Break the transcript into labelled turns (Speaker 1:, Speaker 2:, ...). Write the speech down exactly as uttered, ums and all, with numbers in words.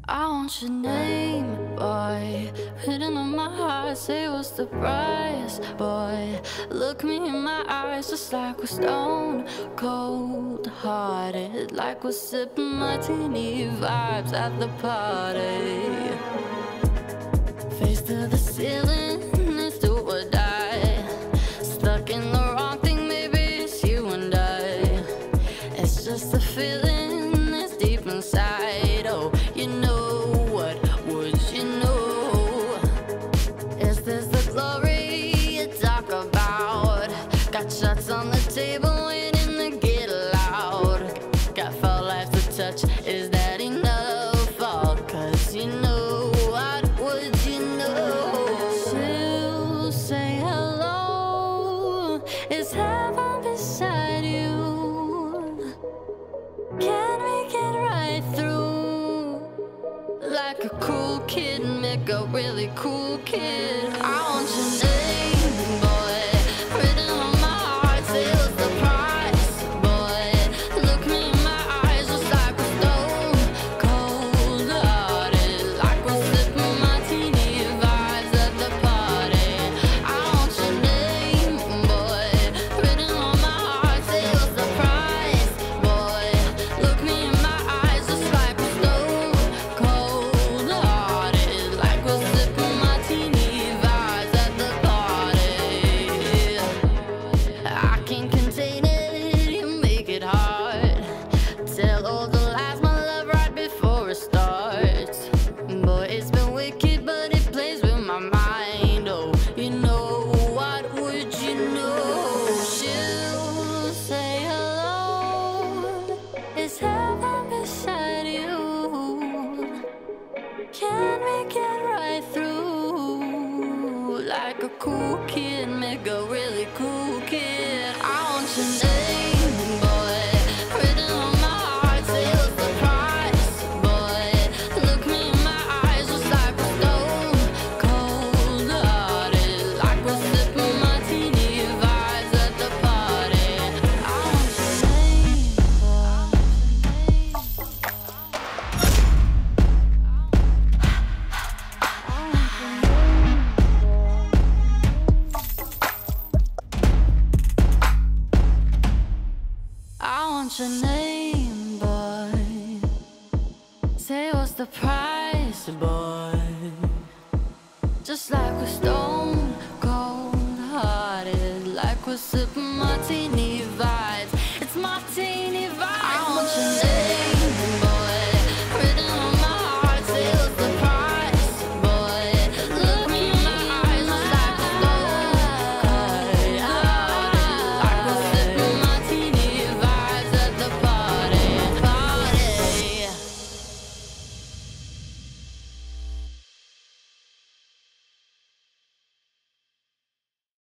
Speaker 1: I want your name, boy, written on my heart. Say what's the price, boy. Look me in my eyes, just like we're stone cold hearted, like we're sipping martini vibes at the party. Face to the ceiling, let's do or die. Stuck in the wrong thing, maybe it's you and I. It's just a feeling that's deep inside. Oh, you know what, would you know? Is this the glory you talk about? Got shots on the table waiting to get loud. Got foul life to touch, is that enough? All cause you know what, would you know? She'll say hello, is heaven beside you? Can we get right through? Like a cool kid, make a really cool kid. I want your name, boy, written on my heart. Say what's the price, boy. Look me in my eyes, just like a stone cold hearted, like we're sipping martini vibes at the party. I want your name, boy, written on my heart. Say what's the price, boy. Look me in my eyes, just like a stone cold hearted, like we're sipping martini vibes at the party. I can't contain it, you make it hard. Tell all the lies, my love, right before it starts. Boy, it's been wicked, but it plays with my mind. Oh, you know what, would you know? She'll say hello, is heaven beside you? Can we get right through? Like a cool kid, make a really cool kid. I want your name, boy, written on my heart. Say what's the price, boy. Look me in my eyes, just like a stone cold hearted, like we're sipping martini vibes at the party. I want your name, boy. I want your name, boy. Say what's the price, boy. Just like we're stone cold hearted, like we're sipping martini